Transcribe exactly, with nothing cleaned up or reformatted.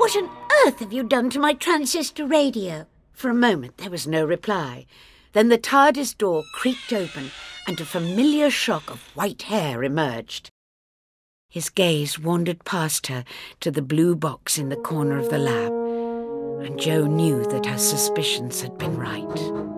What on earth have you done to my transistor radio? For a moment there was no reply. Then the TARDIS door creaked open and a familiar shock of white hair emerged. His gaze wandered past her to the blue box in the corner of the lab, and Jo knew that her suspicions had been right.